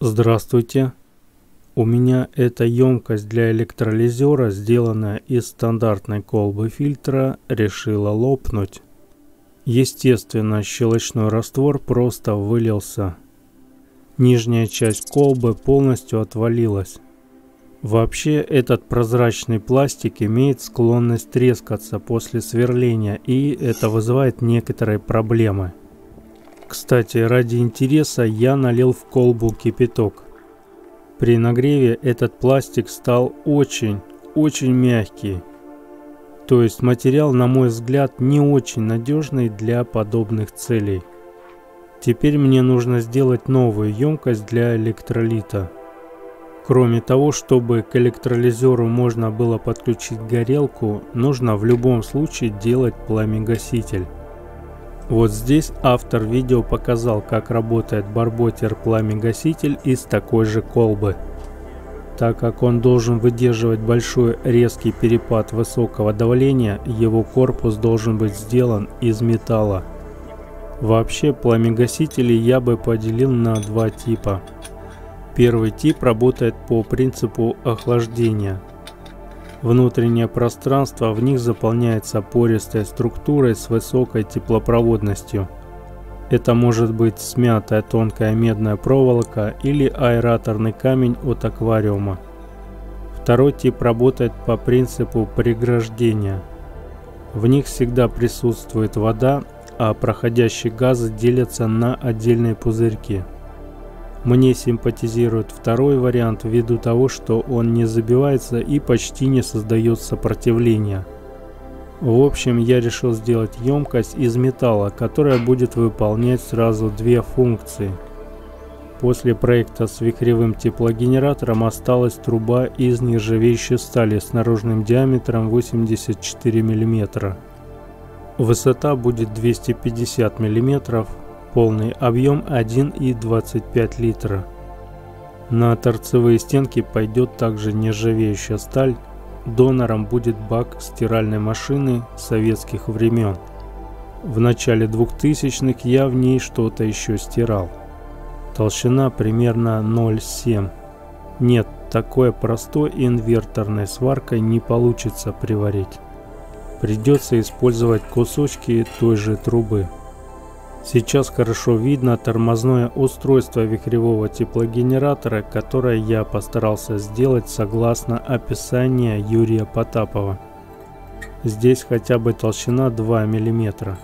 Здравствуйте. У меня эта емкость для электролизера, сделанная из стандартной колбы фильтра, решила лопнуть. Естественно, щелочной раствор просто вылился. Нижняя часть колбы полностью отвалилась. Вообще, этот прозрачный пластик имеет склонность трескаться после сверления, и это вызывает некоторые проблемы. Кстати, ради интереса я налил в колбу кипяток. При нагреве этот пластик стал очень мягкий. То есть материал, на мой взгляд, не очень надежный для подобных целей. Теперь мне нужно сделать новую емкость для электролита. Кроме того, чтобы к электролизеру можно было подключить горелку, нужно в любом случае делать пламегаситель. Вот здесь автор видео показал, как работает барботер-пламегаситель из такой же колбы. Так как он должен выдерживать большой резкий перепад высокого давления, его корпус должен быть сделан из металла. Вообще, пламегасители я бы поделил на два типа. Первый тип работает по принципу охлаждения. Внутреннее пространство в них заполняется пористой структурой с высокой теплопроводностью. Это может быть смятая тонкая медная проволока или аэраторный камень от аквариума. Второй тип работает по принципу преграждения. В них всегда присутствует вода, а проходящие газы делятся на отдельные пузырьки. Мне симпатизирует второй вариант ввиду того, что он не забивается и почти не создает сопротивления. В общем, я решил сделать емкость из металла, которая будет выполнять сразу две функции. После проекта с вихревым теплогенератором осталась труба из нержавеющей стали с наружным диаметром 84 мм. Высота будет 250 мм. Полный объем 1,25 литра. На торцевые стенки пойдет также нержавеющая сталь. Донором будет бак стиральной машины советских времен. В начале 2000-х я в ней что-то еще стирал. Толщина примерно 0,7. Нет, такой простой инверторной сваркой не получится приварить. Придется использовать кусочки той же трубы. Сейчас хорошо видно тормозное устройство вихревого теплогенератора, которое я постарался сделать согласно описанию Юрия Потапова. Здесь хотя бы толщина 2 мм.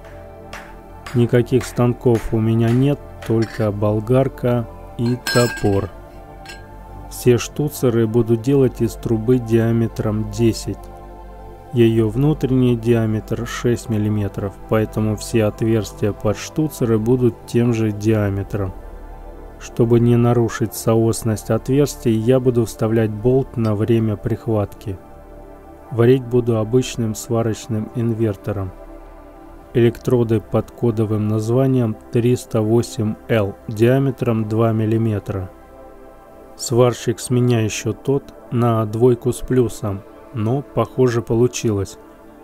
Никаких станков у меня нет, только болгарка и топор. Все штуцеры буду делать из трубы диаметром 10. Ее внутренний диаметр 6 мм, поэтому все отверстия под штуцеры будут тем же диаметром. Чтобы не нарушить соосность отверстий, я буду вставлять болт на время прихватки. Варить буду обычным сварочным инвертором. Электроды под кодовым названием 308L диаметром 2 мм. Сварщик с меня еще тот, на двойку с плюсом. Но, похоже, получилось.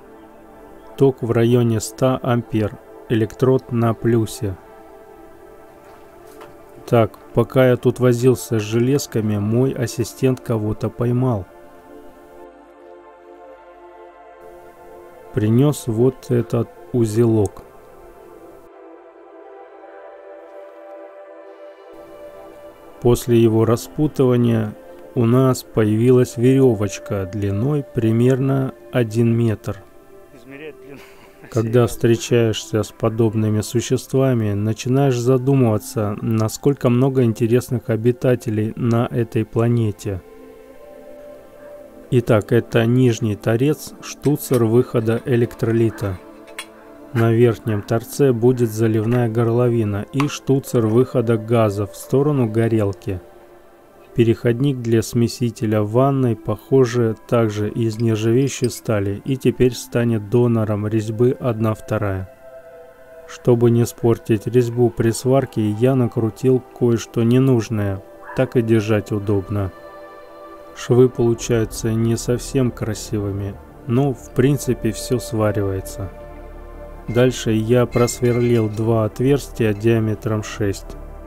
Ток в районе 100 ампер, электрод на плюсе. Так, пока я тут возился с железками, мой ассистент кого-то поймал. Принес вот этот узелок. После его распутывания у нас появилась веревочка длиной примерно 1 метр. Когда встречаешься с подобными существами, начинаешь задумываться, насколько много интересных обитателей на этой планете. Итак, это нижний торец, штуцер выхода электролита. На верхнем торце будет заливная горловина и штуцер выхода газа в сторону горелки. Переходник для смесителя в ванной, похоже, также из нержавеющей стали и теперь станет донором резьбы 1/2. Чтобы не испортить резьбу при сварке, я накрутил кое-что ненужное, так и держать удобно. Швы получаются не совсем красивыми, но в принципе все сваривается. Дальше я просверлил два отверстия диаметром 6.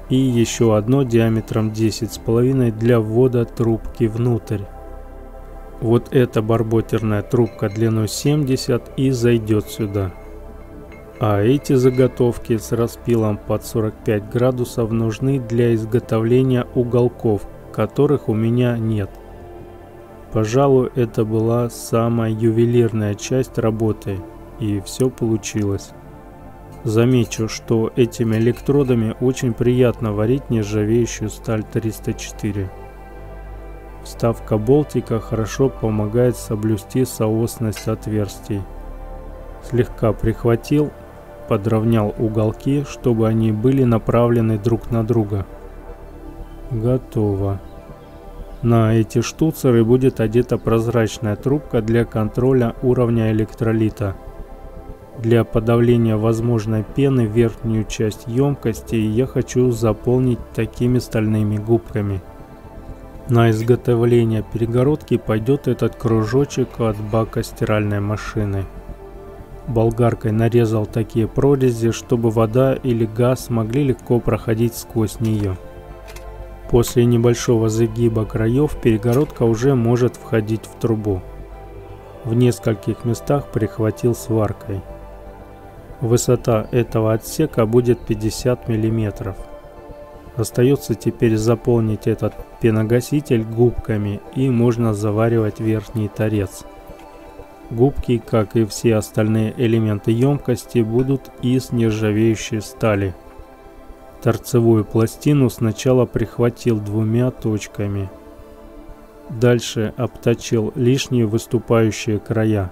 и еще одно диаметром 10,5 для ввода трубки внутрь. Вот эта барботерная трубка длиной 70 и зайдет сюда. А эти заготовки с распилом под 45 градусов нужны для изготовления уголков, которых у меня нет. Пожалуй, это была самая ювелирная часть работы, и все получилось. Замечу, что этими электродами очень приятно варить нержавеющую сталь 304. Вставка болтика хорошо помогает соблюсти соосность отверстий. Слегка прихватил, подровнял уголки, чтобы они были направлены друг на друга. Готово. На эти штуцеры будет одета прозрачная трубка для контроля уровня электролита. Для подавления возможной пены верхнюю часть емкости я хочу заполнить такими стальными губками. На изготовление перегородки пойдет этот кружочек от бака стиральной машины. Болгаркой нарезал такие прорези, чтобы вода или газ могли легко проходить сквозь нее. После небольшого загиба краев перегородка уже может входить в трубу. В нескольких местах прихватил сваркой. Высота этого отсека будет 50 мм. Остается теперь заполнить этот пеногаситель губками, и можно заваривать верхний торец. Губки, как и все остальные элементы емкости, будут из нержавеющей стали. Торцевую пластину сначала прихватил двумя точками. Дальше обточил лишние выступающие края.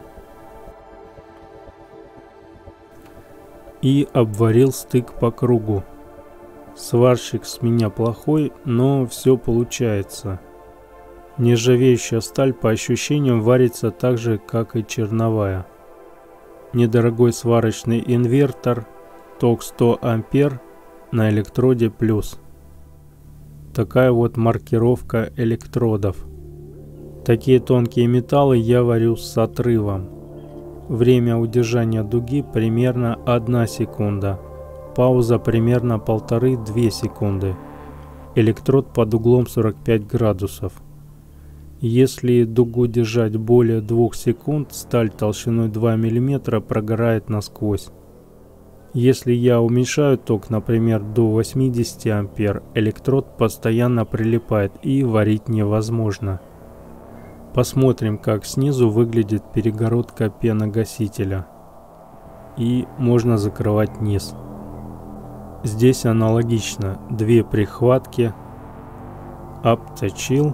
И обварил стык по кругу. Сварщик с меня плохой, но все получается. Нержавеющая сталь по ощущениям варится так же, как и черновая. Недорогой сварочный инвертор, ток 100 ампер на электроде плюс. Такая вот маркировка электродов. Такие тонкие металлы я варю с отрывом. Время удержания дуги примерно 1 секунда. Пауза примерно 1,5-2 секунды. Электрод под углом 45 градусов. Если дугу держать более 2 секунд, сталь толщиной 2 мм прогорает насквозь. Если я уменьшаю ток, например, до 80 ампер, электрод постоянно прилипает и варить невозможно. Посмотрим, как снизу выглядит перегородка пеногасителя. И можно закрывать низ. Здесь аналогично. 2 прихватки. Обточил.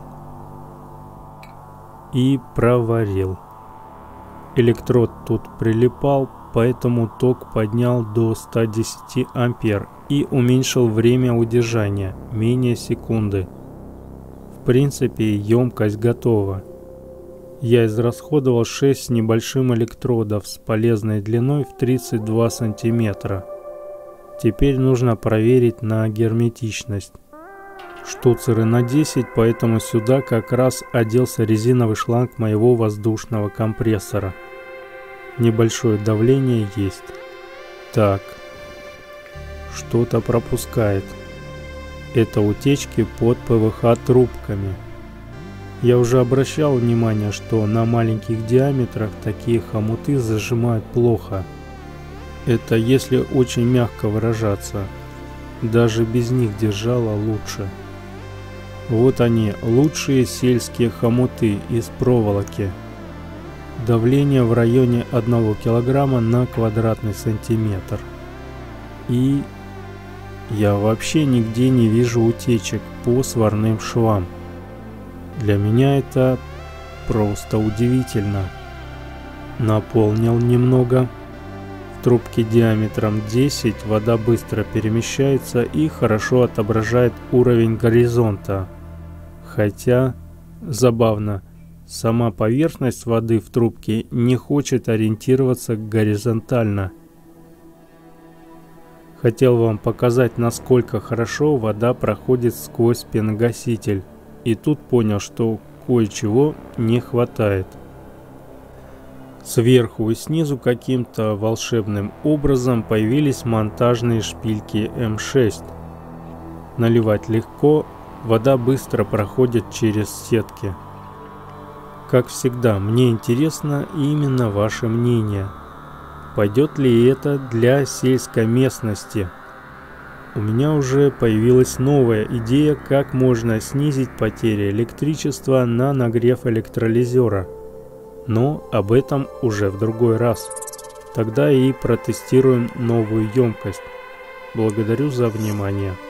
И проварил. Электрод тут прилипал, поэтому ток поднял до 110 ампер и уменьшил время удержания, менее секунды. В принципе, емкость готова. Я израсходовал 6 с небольшим электродов с полезной длиной в 32 сантиметра. Теперь нужно проверить на герметичность. Штуцеры на 10, поэтому сюда как раз оделся резиновый шланг моего воздушного компрессора. Небольшое давление есть. Так, что-то пропускает. Это утечки под ПВХ трубками. Я уже обращал внимание, что на маленьких диаметрах такие хомуты зажимают плохо. Это если очень мягко выражаться. Даже без них держало лучше. Вот они, лучшие сельские хомуты из проволоки. Давление в районе 1 кг на квадратный сантиметр. И я вообще нигде не вижу утечек по сварным швам. Для меня это просто удивительно. Наполнил немного. В трубке диаметром 10 вода быстро перемещается и хорошо отображает уровень горизонта. Хотя, забавно, сама поверхность воды в трубке не хочет ориентироваться горизонтально. Хотел вам показать, насколько хорошо вода проходит сквозь пеногаситель. И тут понял, что кое-чего не хватает. Сверху и снизу каким-то волшебным образом появились монтажные шпильки М6. Наливать легко, вода быстро проходит через сетки. Как всегда, мне интересно именно ваше мнение. Пойдет ли это для сельской местности? У меня уже появилась новая идея, как можно снизить потери электричества на нагрев электролизера. Но об этом уже в другой раз. Тогда и протестируем новую емкость. Благодарю за внимание.